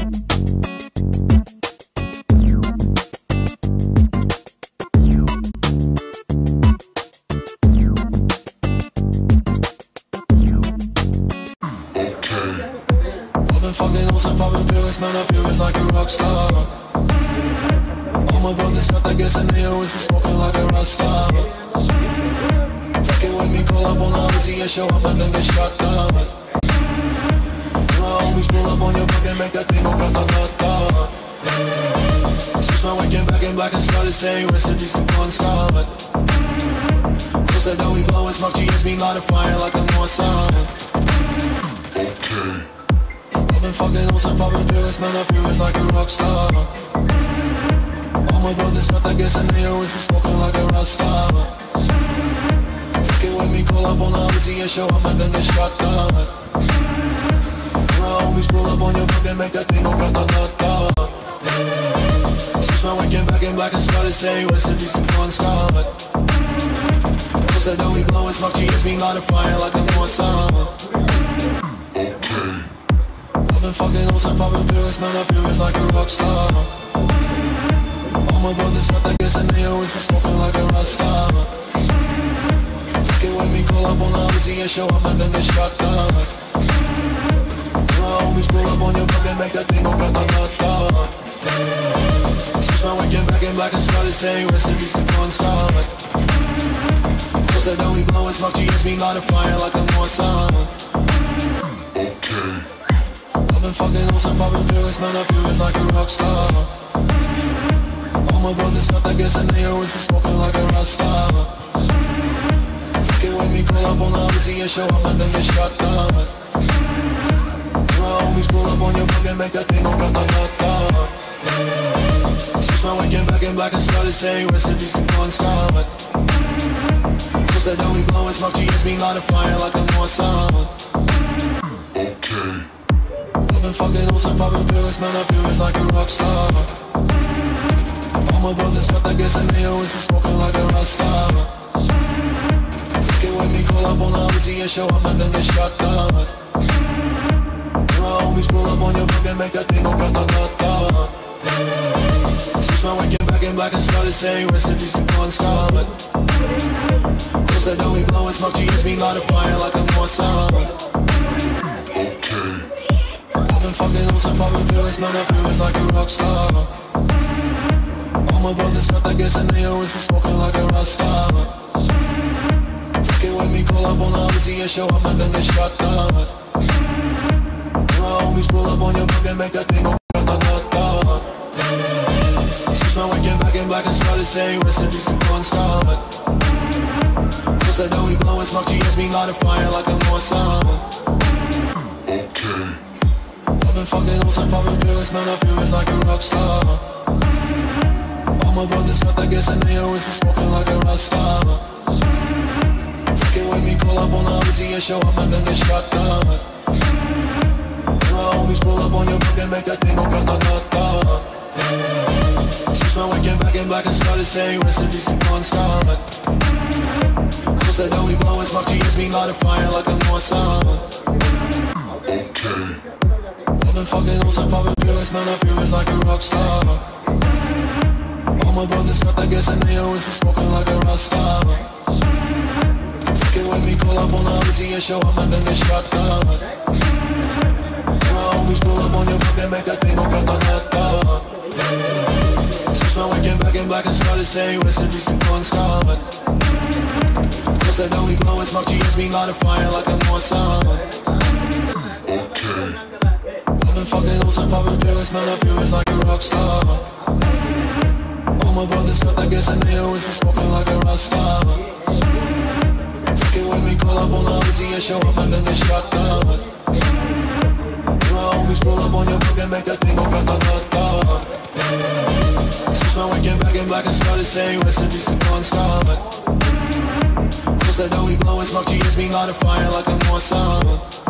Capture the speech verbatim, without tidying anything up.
Man, I feel it's like a rock star. All my brothers got that gas and they always be smoking like a rock star. Fucking with me, call up on the Uzi and show up and then get shot down. You know I always pull up on your back and make that thing go grata-ta-ta. Switch my weekend back in black and started saying recipes to Bon Scott. Close that door, we blowin' smoke, G S me light a fire like a North Sun. Okay. I've been fucking on some poppin' pills, man, I feel it's like a rock star. All my brothers got that gas and they always be smoking like a rock star. Fucking with me, call up on the Uzi and show up and then get shot down. You know I always pull up on your back and make that thing go grata-ta-ta. Switch my weekend back in black and started saying recipes to Bon Scott. Close that door, we blowin' smoke, G S me light a fire like a North Sun. I've been fucking on some poppin' pills, man, I feel it's like a rock star. All my brothers got that gas and they always be smoking like a rock star. Fucking with me, call up on the Uzi and show up and then get shot down. You know I always pull up on your back and make that thing go grata-ta-ta. Switch my weekend back in black and started saying recipes to Bon Scott. Close that door, we blowin' smoke, G S me light a fire like a North Sun. Okay. I've been fucking on some poppin' pills, man, I feel it's like a rock star. All my brothers got that gas and they always be smoking like a rock star. Fucking with me, call up on the Uzi and show up and then get shot down. You know I always pull up on your back and make that thing go grata-ta-ta. Switch my weekend back in black and started saying recipes to Bon Scott. Close that door, we blowin' smoke, G S me light a fire like a North Sun. Okay. I've been fucking on some poppin' pills, man, I feel it's like a rock star. All my brothers got that gas and they always be smoking like a rock star. Fucking with me, call up on the Uzi and show up and then get shot down. You know I always pull up on your back and make that thing go grata-ta-ta. Switch my weekend back in black and started saying recipes to Bon Scott. Close that door, we blowin' smoke, G S me light a fire like a North Sun. Okay. I've been fucking on some poppin' pills, man, I feel it's like a rock star. All my brothers got that gas and they always be smoking like a rock star. Fucking with me, call up on the Uzi and show up and then get shot down. You know I always pull up on your back and make that thing go grata-ta-ta. Switch my weekend back in black and started saying recipes to Bon Scott. Close that door, we blowin' smoke, G S me light a fire like a North Sun. Okay. I've been fucking on some poppin' pills, man, I feel it's like a rock star. All my brothers got that gas and they always be smoking like a rock star. Fucking with me, call up on the Uzi and show up and then get shot down. You know I always pull up on your back and make that thing go grata-ta-ta. Switch my weekend back in black and started saying recipes to Bon Scott. Close that door, we blowin' smoke, G S me light a fire like a North Sun. Okay. I've been fucking on some poppin' pills, man, I feel it's like a rock star. All my brothers got that gas and they always be smoking like a rock star. Fucking with me, call up on the Uzi and show up and then get shot down. You know I always pull up on your back and make that thing go grata-ta-ta. Switch my weekend back in black and started saying recipes to Bon Scott. Close that door, we blowin' smoke, G S me light a fire like a North Sun. Okay. I've been fucking on some poppin' pills, man, I feel it's like a rock star. All my brothers got that gas and they always be smoking like a rock star. Fucking with me, call up on the Uzi and show up and then get shot down. You know I always pull up on your back and make that thing go grata-ta-ta. Switch my weekend back in black and started saying recipes to Bon Scott. Close that door, we blowin' smoke, G S me light a fire like a North Sun.